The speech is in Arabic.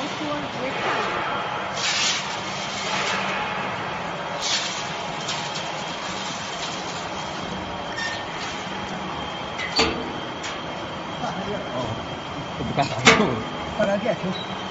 说不会看哦，这不干啥用？换点电瓶。